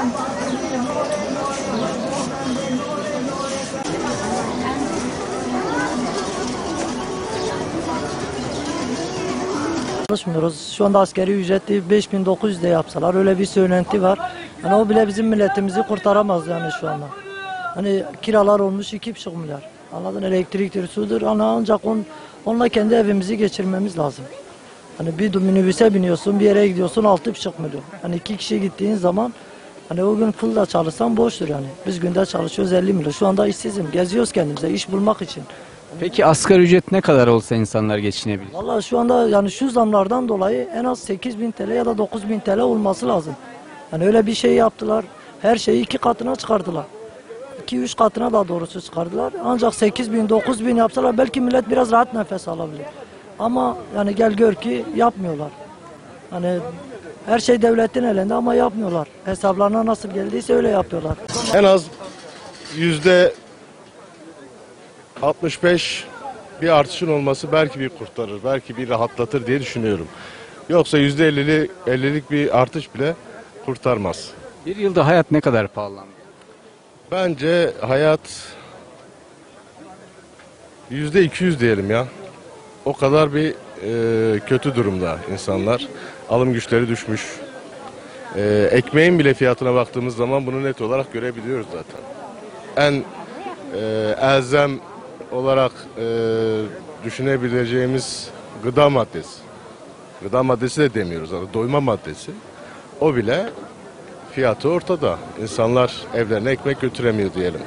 Çalışmıyoruz. Şu anda asgari ücreti 5.900 de yapsalar öyle bir söylenti var. Yani o bile bizim milletimizi kurtaramaz yani şu anda. Hani kiralar olmuş 2,5 milyar. Anladın, elektriktir, sudur. Ancak onunla kendi evimizi geçirmemiz lazım. Hani bir minibüse biniyorsun, bir yere gidiyorsun 6,5 milyon. Hani 2 kişi gittiğin zaman hani o gün full da çalışsan boştur yani. Biz günde çalışıyoruz 50 milyon. Şu anda işsizim. Geziyoruz kendimize iş bulmak için. Peki asgari ücret ne kadar olsa insanlar geçinebilir? Vallahi şu anda yani şu zamlardan dolayı en az 8.000 TL ya da 9.000 TL olması lazım. Yani öyle bir şey yaptılar. Her şeyi 2 katına çıkardılar. 2-3 katına da doğrusu çıkardılar. Ancak 8.000 9.000 yapsalar belki millet biraz rahat nefes alabilir. Ama yani gel gör ki yapmıyorlar. Hani her şey devletin elinde ama yapmıyorlar. Hesaplarına nasıl geldiyse öyle yapıyorlar. En az %65 bir artışın olması belki bir kurtarır, belki bir rahatlatır diye düşünüyorum. Yoksa %50'lik bir artış bile kurtarmaz. Bir yılda hayat ne kadar pahalandı? Bence hayat %200 diyelim ya. O kadar bir kötü durumda insanlar. Alım güçleri düşmüş. Ekmeğin bile fiyatına baktığımız zaman bunu net olarak görebiliyoruz zaten. En elzem olarak düşünebileceğimiz gıda maddesi. Gıda maddesi de demiyoruz, doyma maddesi. O bile fiyatı ortada. İnsanlar evlerine ekmek götüremiyor diyelim.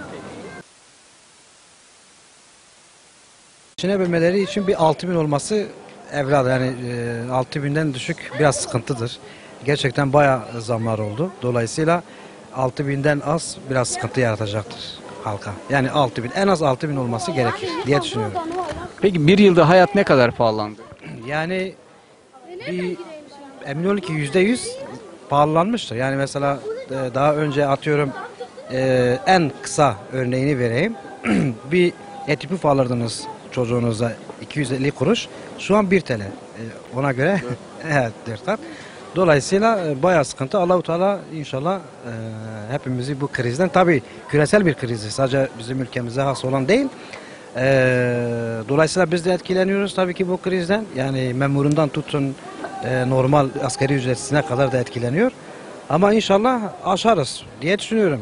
Geçinebilmeleri için bir 6.000 olması evlat, yani 6.000'den düşük biraz sıkıntıdır. Gerçekten bayağı zamlar oldu. Dolayısıyla 6.000'den az biraz sıkıntı yaratacaktır halka. Yani 6.000, en az 6.000 olması gerekir diye düşünüyorum. Peki bir yılda hayat ne kadar pahalandı? Yani emin olun ki %100 pahalanmıştır. Yani mesela daha önce atıyorum en kısa örneğini vereyim. Bir eti puf alırdınız çocuğunuza 250 kuruş. Şu an 1 TL. Ona göre evet 4 Dolayısıyla bayağı sıkıntı. Allah-u Teala inşallah hepimizi bu krizden, tabii küresel bir kriz, sadece bizim ülkemize has olan değil. Dolayısıyla biz de etkileniyoruz tabii ki bu krizden. Yani memurundan tutun normal asgari ücretlisine kadar da etkileniyor. Ama inşallah aşarız diye düşünüyorum.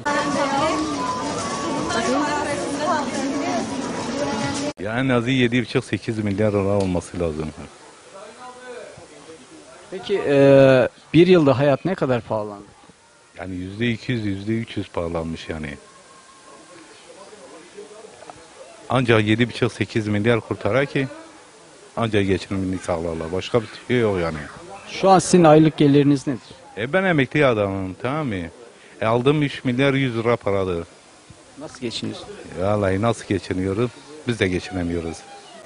Ya en azı 7,5-8 milyar lira olması lazım. Peki bir yılda hayat ne kadar pahalandı? Yani %200, %300 pahalanmış yani. Ancak 7,5-8 milyar kurtarar ki ancak geçinimini sağlarlar. Başka bir şey yok yani. Şu an sizin aylık geliriniz nedir? Ben emekli adamım, tamam mı? Aldığım 3 milyar 100 lira paradır. Nasıl geçiniyorsunuz? Vallahi nasıl geçiniyoruz? Biz de geçinemiyoruz.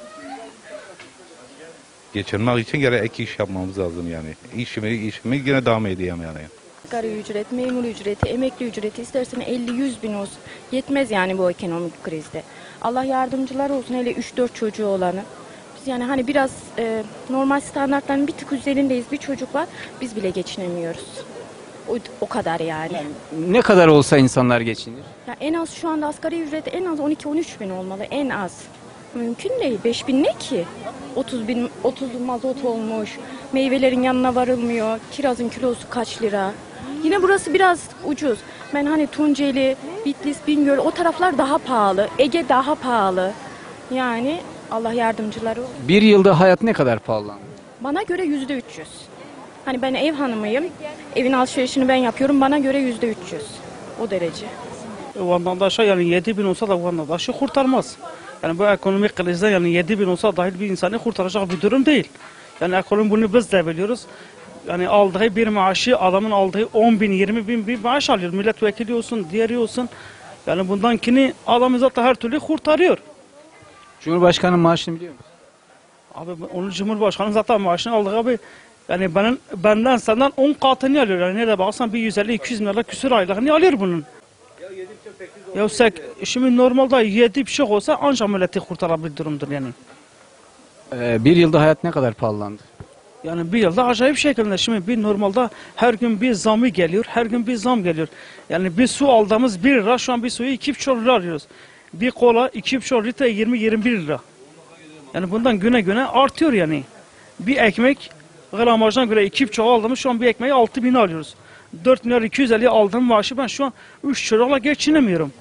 Geçinmek için gerek ek iş yapmamız lazım yani. İşimi yine devam edeyim yani. Asgari ücret, memur ücreti, emekli ücreti istersen 50-100 bin olsun. Yetmez yani bu ekonomik krizde. Allah yardımcılar olsun, hele 3-4 çocuğu olanı. Biz yani hani biraz normal standartların bir tık üzerindeyiz. Bir çocuk var, biz bile geçinemiyoruz. O kadar yani. Ne kadar olsa insanlar geçinir? Ya en az şu anda asgari ücret en az 12-13 bin olmalı, en az. Mümkün değil. 5 bin ne ki? 30 bin, 30 mazot olmuş. Meyvelerin yanına varılmıyor. Kirazın kilosu kaç lira? Yine burası biraz ucuz. Ben hani Tunceli, Bitlis, Bingöl o taraflar daha pahalı. Ege daha pahalı. Yani Allah yardımcıları olsun. Bir yılda hayat ne kadar pahalandı? Bana göre %300. Hani ben ev hanımıyım. Evin alışverişini ben yapıyorum. Bana göre %300. O derece. Vatandaşa yani 7 bin olsa da vatandaşı kurtarmaz. Yani bu ekonomik krizde yani 7 bin olsa dahil bir insanı kurtaracak bir durum değil. Yani ekonomi bunu biz de biliyoruz. Yani aldığı bir maaşı adamın aldığı 10 bin 20 bin bir maaş alıyor. Milletvekili olsun, diğeri olsun. Yani bundankini adam zaten her türlü kurtarıyor. Cumhurbaşkanı maaşını biliyor musun? Abi onun Cumhurbaşkanı zaten maaşını aldığı abi. Yani benden senden 10 katını alıyor. Yani nerede baksan bir 150-200 milyar küsur aylığını alıyor bunun. Ya şimdi normalde 7,5 olsa ancak milleti kurtarabilir durumdur yani. Bir yılda hayat ne kadar pahalandı? Yani bir yılda acayip şekilde. Şimdi bir normalde her gün bir zamı geliyor. Her gün bir zam geliyor. Yani bir su aldığımız 1 lira. Şu an bir suyu 2,5 lira alıyoruz. Bir kola 2,5 litre 20-21 lira. Yani bundan güne güne artıyor yani. Bir ekmek gramajdan göre 2,5 aldığımız şu an bir ekmeği 6.000 alıyoruz. 4 milyar 250 aldığım maaşı ben şu an 3 çocukla geçinemiyorum.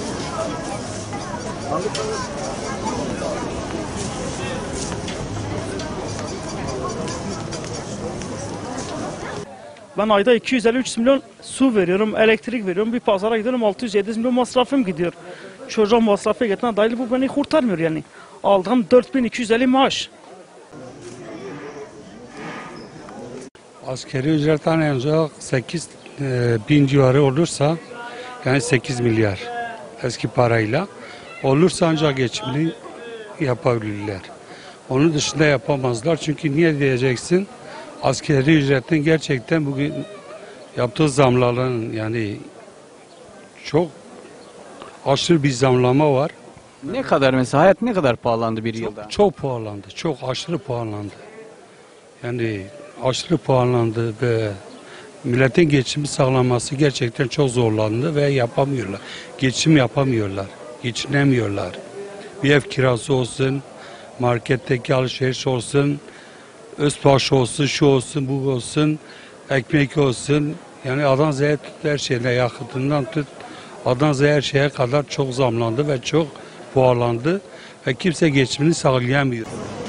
Ben ayda 250-300 milyon su veriyorum, elektrik veriyorum. Bir pazara gidiyorum 600-700 milyon masrafım gidiyor. Çocuğum masrafı getiren dahil bu beni kurtarmıyor yani. Aldığım 4.250 maaş. Askeri ücretten ancak 8 bin civarı olursa, yani 8 milyar eski parayla olursa ancak geçimini yapabilirler. Onun dışında yapamazlar. Çünkü niye diyeceksin? Askeri ücretin gerçekten bugün yaptığı zamların, yani çok aşırı bir zamlama var. Ne kadar mesela hayat ne kadar pahalandı bir yılda? Çok pahalandı. Çok aşırı pahalandı. Yani aşırı pahalandı ve milletin geçimi sağlanması gerçekten çok zorlandı ve yapamıyorlar. Geçim yapamıyorlar. Geçinemiyorlar. Bir ev kirası olsun, marketteki alışveriş olsun, özbaşı olsun, şu olsun, bu olsun, ekmek olsun. Yani A'dan Z'ye tut her şeyle, yakıtından tut A'dan Z'ye her şeye kadar çok zamlandı ve çok pahalandı ve kimse geçimini sağlayamıyor.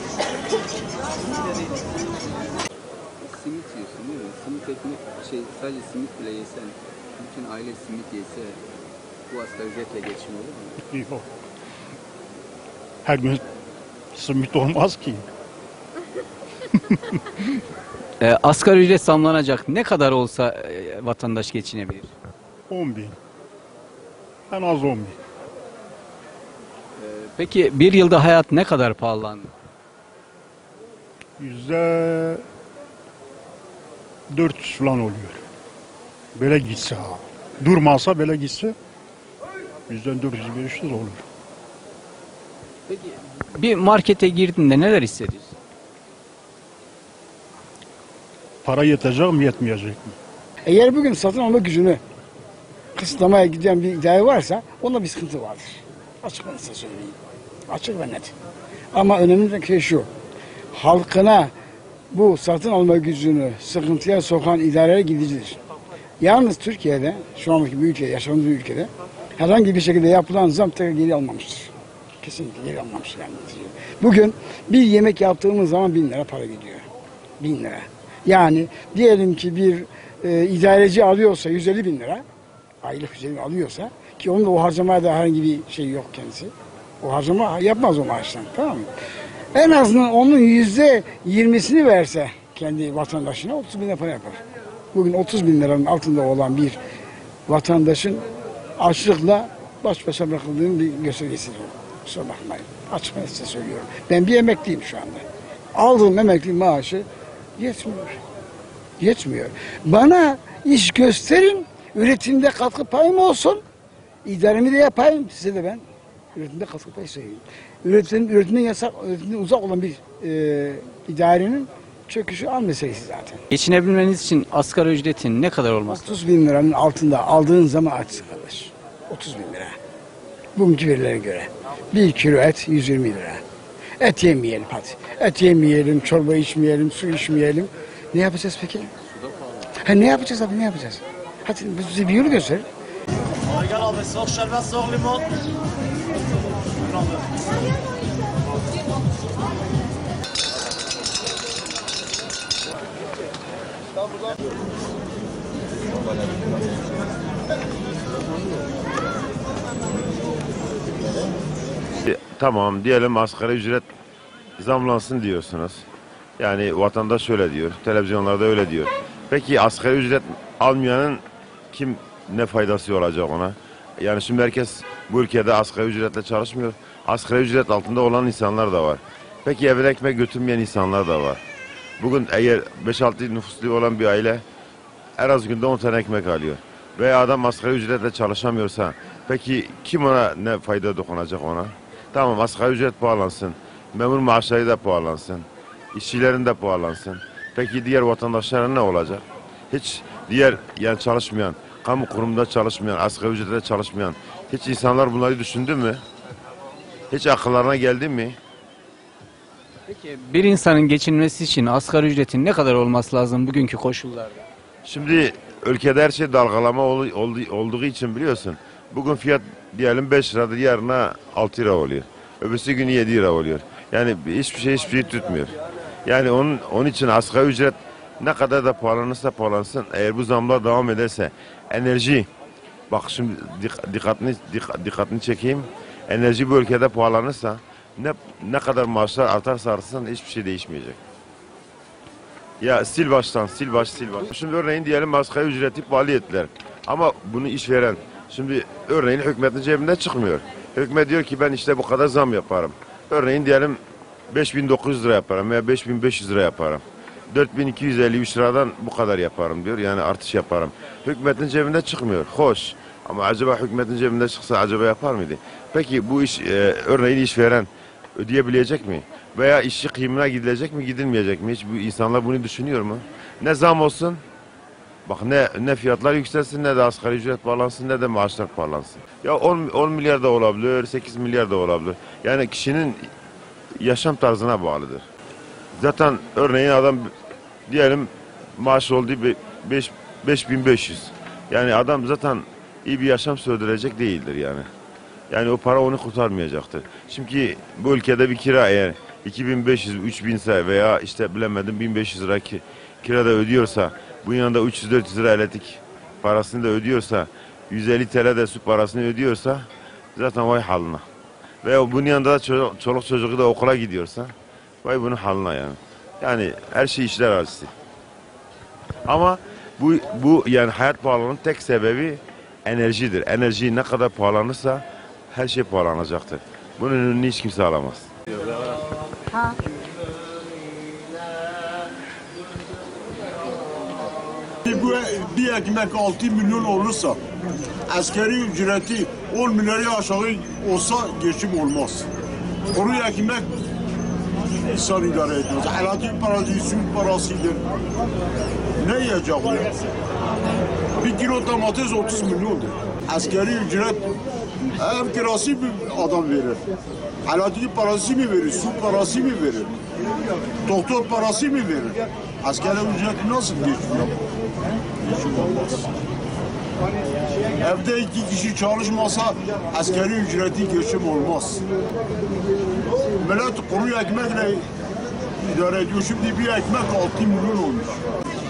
Simit yiyorsun değil mi? Simit ekmek sadece simit bile yesen, bütün aile simit yese bu asgari ücretle geçim olur mu? Yok. Her gün simit olmaz ki. Asgari ücret zamlanacak. Ne kadar olsa vatandaş geçinebilir? 10 bin. En az 10 bin. Peki bir yılda hayat ne kadar pahalandı? %400 falan oluyor. Böyle gitse ha. Durmazsa böyle gitse %400-500 olur. Peki bir markete girdiğinde neler hissediyorsun? Para yetecek mi yetmeyecek mi? Eğer bugün satın alma gücünü kısıtlamaya giden bir iddia varsa onda bir sıkıntı vardır. Açık ben size söyleyeyim. Açık ve net. Ama önemli şey şu. Halkına bu satın alma gücünü sıkıntıya sokan idareler gidicidir. Yalnız Türkiye'de, şu andaki bir ülkede, yaşadığımız bir ülkede herhangi bir şekilde yapılan zam tekrar geri almamıştır. Kesinlikle geri almamıştır. Yani. Bugün bir yemek yaptığımız zaman 1.000 lira para gidiyor. 1.000 lira. Yani diyelim ki bir idareci alıyorsa 150.000 lira, aylık 150 alıyorsa ki onun da o harcamaya da herhangi bir şey yok kendisi. O harcama yapmaz o maaştan, tamam mı? En azından onun %20'sini verse kendi vatandaşına 30 bin lira para yapar. Bugün 30 bin liranın altında olan bir vatandaşın açlıkla baş başa bırakıldığının bir göstergesidir o. Kusura bakmayın. Açık ben size söylüyorum. Ben bir emekliyim şu anda. Aldığım emekli maaşı yetmiyor. Yetmiyor. Bana iş gösterin, üretimde katkı payım olsun, idaremi de yapayım, size de ben üretimde katkı payı söyleyeyim. Üretimden uzak olan bir idarenin çöküşü an meselesi zaten. Geçinebilmeniz için asgari ücretin ne kadar olması? 30 bin liranın altında aldığın zaman açsın kardeş. 30 bin lira. Bugünkü verilere göre. 1 kilo et 120 lira. Et yemeyelim hadi. Et yemeyelim, çorba içmeyelim, su içmeyelim. Ne yapacağız peki? Ne yapacağız abi, ne yapacağız? Hadi bize bir yolu göster. Gel abi, soğuk şerbet, soğuk limon. Tamam diyelim asgari ücret zamlansın diyorsunuz. Yani vatandaş öyle diyor, televizyonlarda öyle diyor. Peki asgari ücret almayanın ne faydası olacak ona? Yani şimdi herkes bu ülkede asgari ücretle çalışmıyor. Asgari ücret altında olan insanlar da var. Peki evine ekmek götürmeyen insanlar da var. Bugün eğer 5-6 nüfuslu olan bir aile en az günde 10 tane ekmek alıyor. Veya adam asgari ücretle çalışamıyorsa peki kim ona ne fayda dokunacak ona? Tamam asgari ücret pahalansın. Memur maaşları da pahalansın. İşçilerin de pahalansın. Peki diğer vatandaşlara ne olacak? Hiç diğer yani çalışmayan, kamu kurumunda çalışmayan, asgari ücretle çalışmayan hiç insanlar bunları düşündü mü? Hiç akıllarına geldi mi? Peki bir insanın geçinmesi için asgari ücretin ne kadar olması lazım bugünkü koşullarda? Şimdi ülkede her şey dalgalama olduğu için biliyorsun. Bugün fiyat diyelim 5 liradır, yarına 6 lira oluyor. Öbürsü günü 7 lira oluyor. Yani hiçbir şey tutmuyor. Yani onun için asgari ücret ne kadar da pahalanırsa pahalansın, eğer bu zamlar devam ederse, enerji, bak şimdi dikkatini çekeyim, enerji bu ülkede pahalanırsa, ne kadar maaşlar artarsa artsın hiçbir şey değişmeyecek. Ya sil baştan. Şimdi örneğin diyelim asgari ücreti pahalı ettiler. Ama bunu işveren, şimdi örneğin hükümetin cebinden çıkmıyor. Hükümet diyor ki ben işte bu kadar zam yaparım. Örneğin diyelim 5.900 lira yaparım veya 5.500 lira yaparım. 4.253 liradan bu kadar yaparım diyor. Yani artış yaparım. Hükümetin cebinden çıkmıyor. Hoş. Ama acaba hükümetin cebinden çıksa acaba yapar mıydı? Peki bu iş örneğin işveren ödeyebilecek mi? Veya işçi kıyımına gidilecek mi, gidilmeyecek mi? Hiç bu insanlar bunu düşünüyor mu? Ne zam olsun? Bak ne fiyatlar yükselsin, ne de asgari ücret bağlansın, ne de maaşlar bağlansın. Ya 10 milyar da olabilir, 8 milyar da olabilir. Yani kişinin yaşam tarzına bağlıdır. Zaten örneğin adam diyelim maaş olduğu 5.500. Yani adam zaten iyi bir yaşam sürdürecek değildir yani. Yani o para onu kurtarmayacaktır. Çünkü bu ülkede bir kira eğer 2.500-3.000 ise veya işte bilemedim 1.500 lira kirada ödüyorsa, bunun yanında 300-400 lira elektrik parasını da ödüyorsa, 150 TL de su parasını ödüyorsa zaten vay haline. Veya bunun yanında da çoluk çocuğu da okula gidiyorsa vay bunun haline yani. Yani her şey işler acısı. Ama bu yani hayat pahalılığının tek sebebi enerjidir. Enerji ne kadar pahalanırsa her şey pahalanacaktır. Bunun önünü hiç kimse alamaz. Bir ekmek 6 milyon olursa asgari ücreti 10 milyarı aşağı olsa geçim olmaz. Kuru ekmek insan idare etmez. Elektrik parası, su parasıdır. Ne yiyecek ya? Bir kilo domates 30 milyondur. Asgari ücret ev kirası bir adam verir. Elektrik parası mı verir, su parası mı verir? Doktor parası mı verir? Asgari ücret nasıl geçiyor? Geçim olmaz. Evde 2 kişi çalışmasa asgari ücreti geçim olmaz. Millet kuru ekmekle idare ediyor. Şimdi bir ekmek 6 milyon olmuş.